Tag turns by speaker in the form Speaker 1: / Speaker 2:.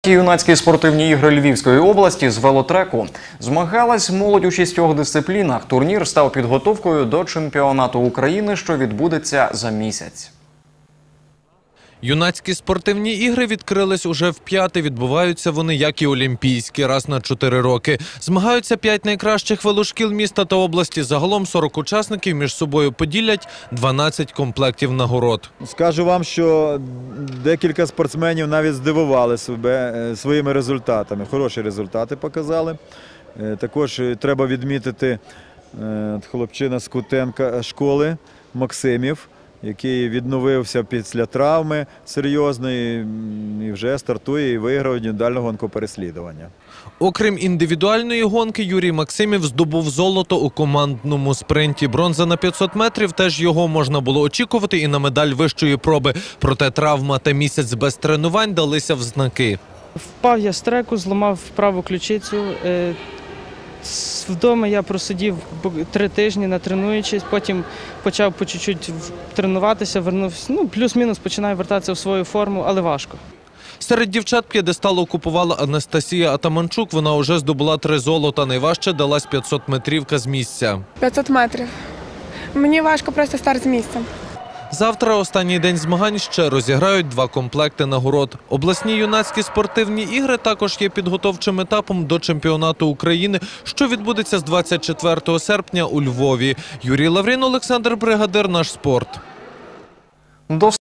Speaker 1: Юнацькі спортивні ігри Львівської області з велотреку. Змагалась молодь у 6 дисциплінах. Турнір став підготовкою до чемпіонату України, що відбудеться за місяць.
Speaker 2: Юнацькі спортивні ігри відкрились уже вп'яте. Відбуваються вони, як і олімпійські, раз на 4 роки. Змагаються 5 найкращих велошкіл міста та області. Загалом 40 учасників між собою поділять 12 комплектів нагород.
Speaker 3: Скажу вам, що декілька спортсменів навіть здивували себе своїми результатами. Хороші результати показали. Також треба відмітити хлопчина з Кутенка школи Максимів, який відновився після травми серйозної і вже стартує і виграв індивідуальне гонкопереслідування.
Speaker 2: Окрім індивідуальної гонки, Юрій Максимів здобув золото у командному спринті. Бронза на 500 метрів, теж його можна було очікувати і на медаль вищої проби. Проте травма та місяць без тренувань далися в знаки.
Speaker 4: Впав я з треку, зламав праву ключицю. Вдома я просидів 3 тижні, натренуючись, потім почав по чуть-чуть тренуватися, вернувся, плюс-мінус починаю вертатися в свою форму, але важко.
Speaker 2: Серед дівчат п'єдестал окупувала Анастасія Атаманчук. Вона вже здобула 3 золота. Найважче далась 500-метрівка з місця.
Speaker 5: 500 метрів. Мені важко просто старт з місця.
Speaker 2: Завтра, останній день змагань, ще розіграють 2 комплекти нагород. Обласні юнацькі спортивні ігри також є підготовчим етапом до чемпіонату України, що відбудеться з 24 серпня у Львові. Юрій Лаврін, Олександр Бригадир, «Наш спорт».